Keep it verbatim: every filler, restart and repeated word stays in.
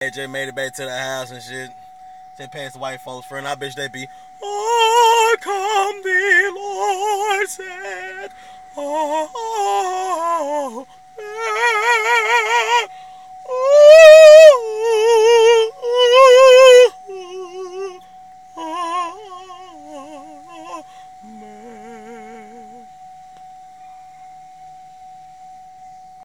J made it back to the house and shit. Just past the white folks' friend. I bitch they be, oh, come